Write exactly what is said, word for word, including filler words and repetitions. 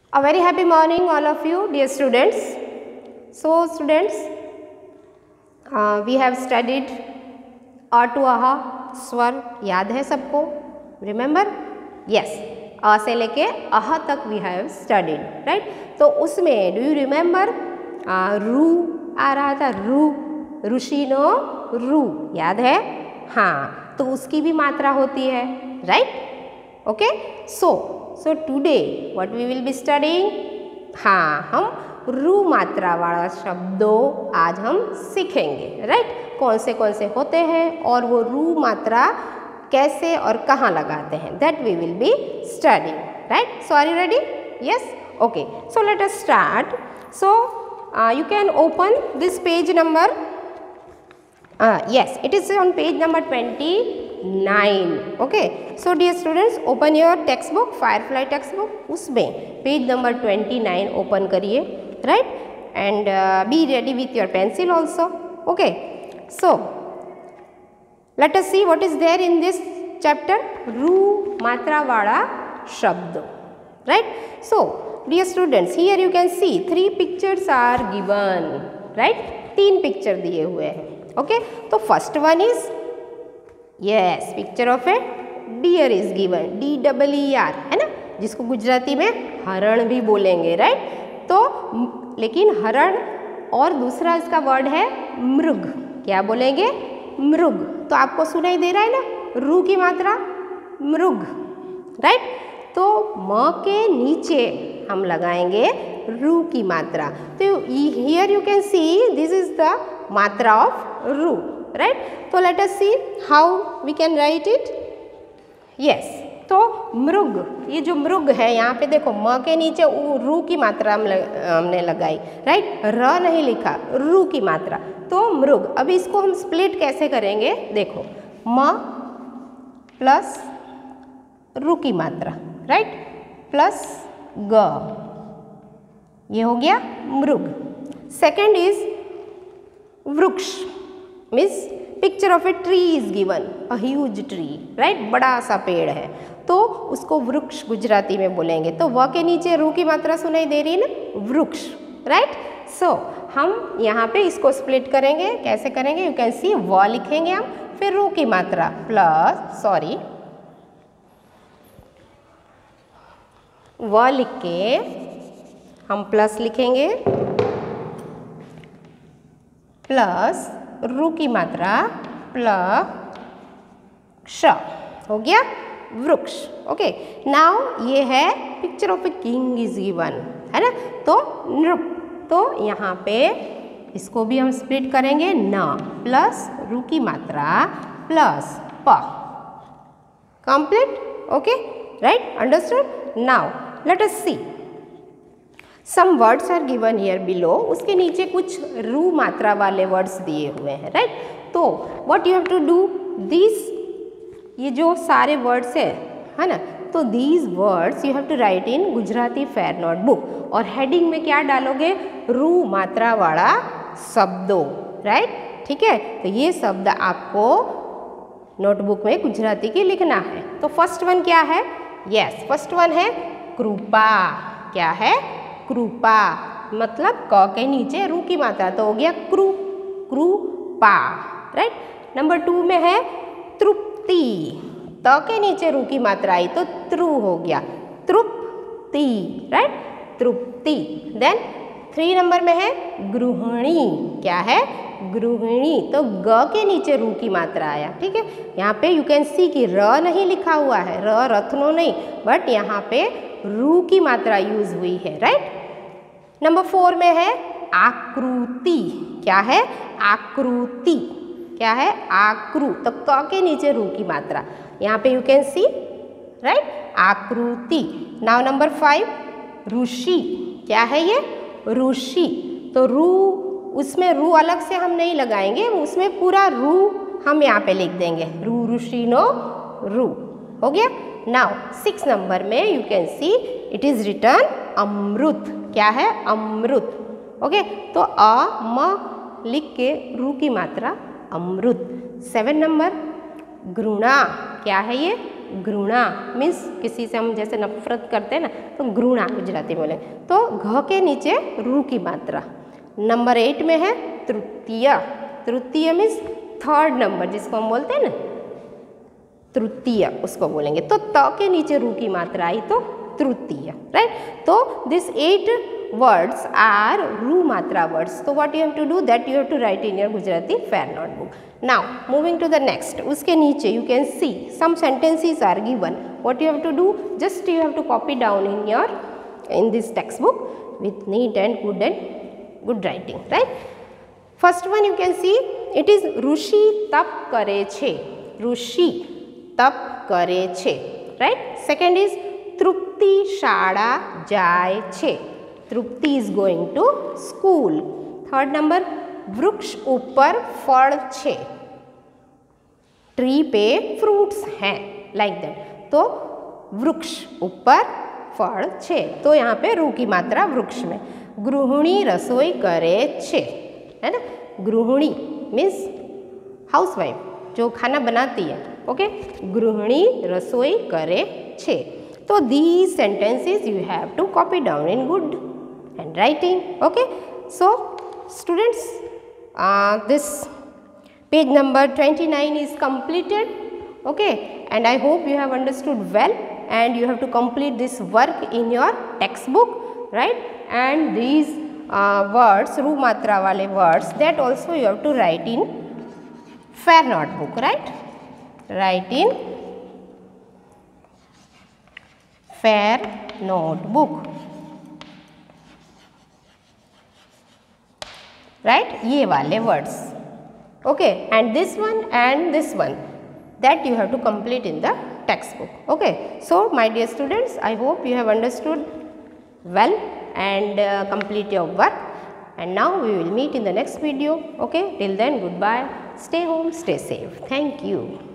A very happy morning all of you dear students. So students, uh, we have studied अ to अह स्वर याद है सबको? रिमेंबर? यस, अ से लेके अह तक वी हैव स्टडीड, राइट? तो उसमें डू यू रिमेंबर रू आ रहा था, रू, ऋषिनो रू, याद है? हाँ, तो उसकी भी मात्रा होती है, right? Okay, so so today what we will be studying, हाँ, हम रू मात्रा वाला शब्दों आज हम सीखेंगे, राइट? कौन से कौन से होते हैं और वो रू मात्रा कैसे और कहाँ लगाते हैं, that we will be studying, right? So are you ready? Yes, okay, so let us start. So you can open this page number, yes, it is on page number twenty-nine. Okay, so dear students, open your textbook, Firefly textbook. उसमें page number twenty-nine open करिए, right? And uh, be ready with your pencil also. Okay, so let us see what is there in this chapter. रू मात्रा वाला शब्द, right? So dear students, here you can see three pictures are given, right? तीन picture दिए हुए हैं. Okay, तो first one is yes, picture of a deer is given, D double E R, है ना, जिसको गुजराती में हरण भी बोलेंगे, राइट? तो लेकिन हरण और दूसरा इसका वर्ड है मृग. क्या बोलेंगे? मृग. तो आपको सुनाई दे रहा है ना रू की मात्रा, मृग, राइट? तो म के नीचे हम लगाएंगे रू की मात्रा. तो here you can see this is the मात्रा ऑफ रू, राइट? तो let us see how we can write it. Yes, तो मृग, ये जो मृग है यहाँ पे देखो म के नीचे रू की मात्रा हम लग, हमने लगाई, राइट? र नहीं लिखा, रू की मात्रा, तो मृग. अभी इसको हम स्प्लिट कैसे करेंगे, देखो म प्लस रू की मात्रा, राइट, प्लस ग, ये हो गया मृग. सेकेंड इज वृक्ष, means picture of a tree is given, a huge tree, right? बड़ा सा पेड़ है, तो उसको वृक्ष गुजराती में बोलेंगे. तो व के नीचे रू की मात्रा सुनाई दे रही है ना, वृक्ष, राइट? सो हम यहाँ पे इसको स्प्लिट करेंगे. कैसे करेंगे? यू कैन सी, व लिखेंगे हम, फिर रू की मात्रा प्लस, सॉरी, व लिख के हम प्लस लिखेंगे, प्लस रू की मात्रा प्लस श, हो गया वृक्ष. ओके, नाउ ये है picture of a king is given, है ना? तो नृप, तो यहाँ पे इसको भी हम स्प्लिट करेंगे, न प्लस रू की मात्रा प्लस प, complete. Okay, right, understood. Now let us see some words are given here below. उसके नीचे कुछ रू मात्रा वाले वर्ड्स दिए हुए हैं, राइट? तो what you have to do, this, ये जो सारे वर्ड्स है है ना, तो these words you have to write in Gujarati fair notebook. और हेडिंग में क्या डालोगे? रू मात्रा वाला शब्दों, राइट? ठीक है, तो ये शब्द आपको नोटबुक में गुजराती की लिखना है. तो फर्स्ट वन क्या है? यस, फर्स्ट वन है कृपा. क्या है? कृपा, मतलब क के नीचे रू की मात्रा, तो हो गया कृ, कृपा, राइट? नंबर टू में है तृप्ति, त के नीचे रू की मात्रा आई तो त्रु हो गया, तृप्ति, राइट? तृप्ति. देन थ्री नंबर में है गृहिणी. क्या है? गृहिणी, तो ग के नीचे रू की मात्रा आया. ठीक है, यहाँ पे यू कैन सी कि र नहीं लिखा हुआ है, र रत्नो नहीं, बट यहाँ पे रू की मात्रा यूज हुई है, राइट? नंबर फोर में है आकृति. क्या है? आकृति. क्या है? आकृ, तो क के नीचे रू की मात्रा, यहाँ पे यू कैन सी, राइट? आकृति. नाउ नंबर फाइव ऋषि. क्या है ये? ऋषि. तो रू, उसमें रू अलग से हम नहीं लगाएंगे, उसमें पूरा रू हम यहाँ पे लिख देंगे, रू ऋषि नो रू, हो गया. नाउ सिक्स नंबर में you can see it is written अमृत. क्या है? अमृत. ओके, तो अ म लिख के रू की मात्रा अमृत. सेवन नंबर घृणा. क्या है ये? घृणा मीन्स किसी से हम जैसे नफरत करते हैं ना, तो घृणा गुजराती में बोले। तो घ के नीचे रू की मात्रा। नंबर एट में है तृतीय। तृतीय मीन्स थर्ड नंबर, जिसको हम बोलते हैं ना तृतीय, उसको बोलेंगे। तो त के नीचे रू की मात्रा आई तो तृतीय, राइट। तो दिस एट वर्ड्स आर रू मात्रा वर्ड्स। तो what you have to do, that you have to write in your Gujarati fair notebook. Now moving to the next, उसके नीचे you can see some sentences are given. What you have to do, just you have to copy down in your in this textbook with neat and good and good writing, right. First one you can see, it is ઋષિ તપ કરે છે. ઋષિ તપ કરે છે, right. Second is તૃપ્તિ શાળા જાય છે. તૃપ્તિ is going to school. Third number, વૃક્ષ ઉપર ફળ છે. ट्री पे फ्रूट्स हैं, लाइक दैट. तो वृक्ष ऊपर फल छे, तो यहाँ पे रू की मात्रा वृक्ष में. गृहिणी रसोई करे छे, है ना. गृहिणी मीन्स हाउसवाइफ, जो खाना बनाती है. ओके, गृहिणी रसोई करे छे. तो दीज sentences you have to copy down in good handwriting. Okay, so students, this page number twenty-nine is completed. Okay, and I hope you have understood well, and you have to complete this work in your textbook, right. And these uh, words, ru matra wale words, that also you have to write in fair notebook, right. Write in fair notebook, right. ये वाले words. Okay, and this one and this one, that you have to complete in the textbook. Okay, so my dear students, I hope you have understood well and uh, complete your work. And now we will meet in the next video. Okay, till then, goodbye. Stay home, stay safe. Thank you.